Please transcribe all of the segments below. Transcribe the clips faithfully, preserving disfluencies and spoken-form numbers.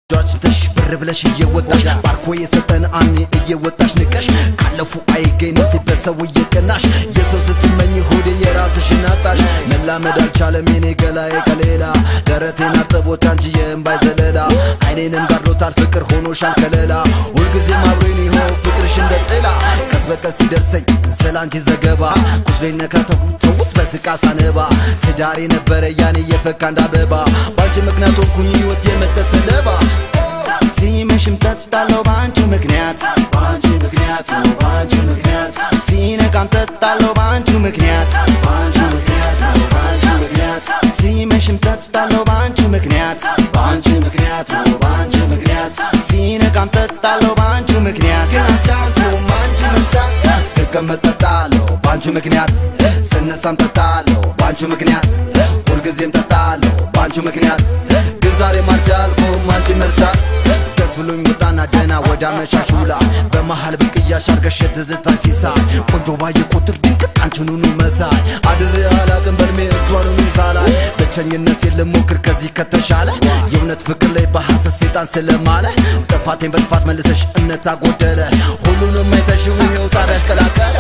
ጃችተሽ ብር ብለሽ እየወጣሽ ባርኮ የሰጠን አኒ እየወጣሽ ንቀሽ ካለፉ አይገኝ ነው ሲበሰው እየቀናሽ የሰው ስትመኝ ሆዴ የራስሽን አጣሽ መላመድ አልቻለም የኔ ገላዬ ከሌላ ደረቴን አጥቦት አንቺ የእምባይ ዘለላ አይኔንም ጋርዶታል ፍቅር ሆኖሻል ከለላ ሁልጊዜም አብሮኝ ይሆን ፍቅርሽ እንደ ጥላ ቀስ በቀስ ሲደርሰኝ ስላንቺ ዘገባ ቁስሌን ነካተው ተውት በስቃ ሳነባ ትዳሬ ነበረ ያኔ የፈካ እንዳበባ ባንቺ ምክንያት ሆንኩኝ ህይወት የመተሰለባ ሲመሽም ተጣለው ባንቺ ምክንያት ባንቺ ምክንያት ነው ባንቺ ምክንያት ሲነቃም ተጣለው ባንቺ ምክንያት ባንቺ ምክንያት ነው ባንቺ ምክንያት ሲመሽም ተጣለው ባንቺ ምክንያት ባንቺ ምክንያት ነው ባንቺ ምክንያት ሲነቃም ተጣለው ባንቺ ምክንያት ገናቻልኩም አንቺ መሳቅ ስቀመጥ ተጣለው ባንቺ ምክንያት ስነሳም ተጣለው ባንቺ ምክንያት ሁልጊዜም ተጣለው ባንቺ ምክንያት ግን ዛሬም አልቻልኩም አንቺ መርሳት ብሎኝ ወጣና ደና ወዳ መሻሹላ በመሃል ብቅያሽ አርገሽ ትዝታ ሲሳ ቆንጆ ባየ ቁጥር ድንቅ አንቺኑኑ መሳይ አድሬ አላቅም በልሜ እሷኑኑ ሳላይ ብቸኝነት የለም ሞክር ከዚህ ከተሻለ የእውነት ፍቅር ላይ በሐሰት ሰይጣን ስለማለ ጥፋቴን በጥፋት መልሰሽ እምነት አጎደለ ሁሉንም አይተሽው ይኸው ታዲያሽ ቀላቀለ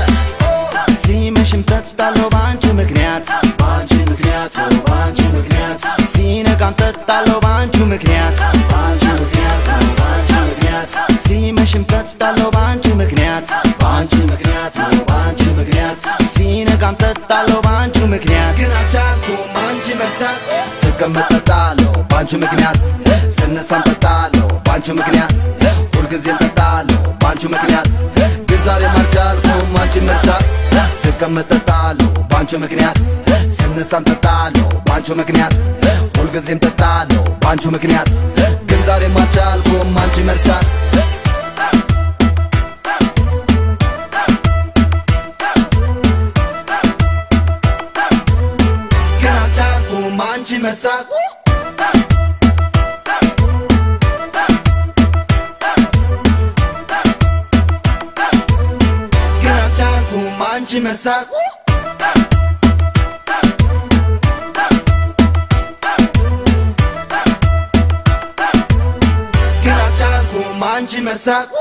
ሲመሽም ተጣለው ባንቺ ምክንያት ባንቺ ምክንያት ነው ባንቺ ምክንያት ሲነቃም ተጣለው ባንቺ ምክንያት ባንቺ ምክንያት ነው ባንቺ ምክንያት ሲመሽም ተጣለው ባንቺ ምክንያት ባንቺ ምክንያት ነው ባንቺ ምክንያት ሲነቃም ተጣለው ባንቺ ምክንያት ግን አልቻልኩም አንቺ መርሳት ስቀመጥ ተጣለው ባንቺ ምክንያት ስነሳም ተጣለው ባንቺ ምክንያት ሁልጊዜም ተጣለው ባንቺ ምክንያት ግን ዛሬም አልቻልኩም አንቺ መርሳት ስቀመጥ ተጣለው ባንቺ ምክንያት ስነሳም ተጣለው ባንቺ ምክንያት ሁልጊዜም ተጣለው ባንቺ ምክንያት ግን ዛሬም አልቻልኩም አንቺ መርሳት ግን አልቻልኩም አንቺ መርሳት አንቺ መርሳት ግን አልቻልኩም አንቺ መርሳት